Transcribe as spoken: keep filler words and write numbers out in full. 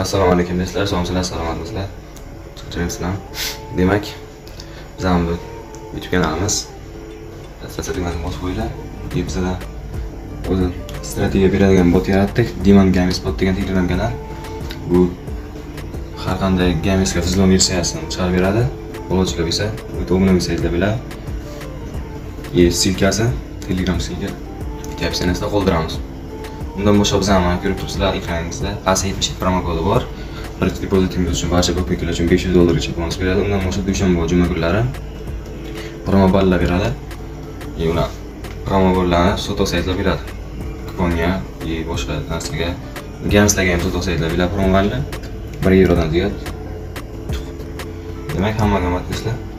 Assalomu alaykum do'stlar, sog'liksizlar, salomatmisizlar? Chiqishimizdan. Demak, bizning bu YouTube kanalimiz strategiyani bot bo'yicha bizda o'zi strategiya beradigan bot yaratdik. Demon Games bot degan Telegram kanal. Bu har qanday gamesga tizim versiyasini chiqarib beradi. Bo'lajak esa o'tobuna saytlar bilan e silkasi Telegram silka kapsionasida qoldiramiz. Undan boshqa biz ham ko'rib turibsizlar ekraningizda A S yetmish yetti promo kodi bor. Birinchi depozitingiz uchun barcha bukinglar uchun besh yuz dollargacha bonus beradi. Undan boshqa dushanba va juma kunlari promo ballar beradi. E uni promo ballarni soto saytlar beradi. Kuponga va boshqa narsaga gameslarga ham soto saytlar bilan promo ballar bir yevrodan ziyod. Demak, hammaga rahmat do'stlar.